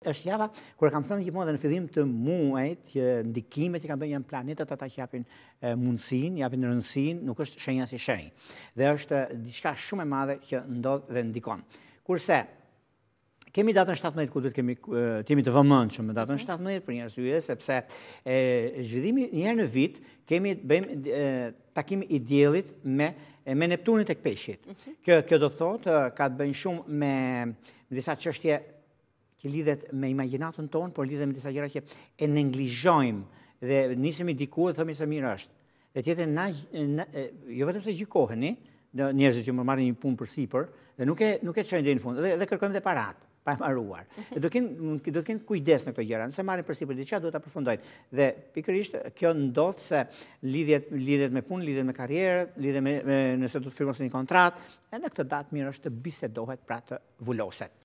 është java kur kam thënë gjithmonë dhe në fillim të muajit që ndikimet që kanë bërë janë planetet ata që japin mundësinë, japin rëndësinë, nuk është shenja si shenjë. Dhe është diçka shumë e madhe që ndodh dhe ndikon. Kurse kemi datën 17 ku duhet kemi të vëmendshëm me datën 17 për një arsye sepse zhvillimi një herë në vit bëjmë takimin e diellit me Neptunin tek peshqit. Kjo do të thotë ka të bëjë shumë me disa çështje që lidhet me imagjinatën tonë, por lidhet me disa gjëra që e neglizhojmë dhe nisemi diku dhe themi se mirë është. Dhe tjetër jo vetëm se gjykoheni, njerëzit që më marrin një punë përsipër dhe nuk e çojnë deri në fund dhe kërkojmë dhe parat pa e marruar. Do të kenë kujdes në këto gjëra, nëse marrin përsipër diçka duhet ta përfundojnë. Dhe pikërisht kjo ndodh se lidhet me punë, lidhet me karrierë, lidhet me nëse do të firmosni një kontratë, e në këtë datë mirë është të bisedohet pra të vuloset.